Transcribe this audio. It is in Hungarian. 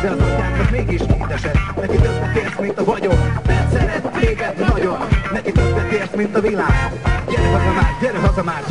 de az atyádnak mégis édesed. Neki többet érsz, mint a vagyon, mert szeret téged nagyon. Neki többet érsz, mint a világ. Gyere haza már, gyere haza már,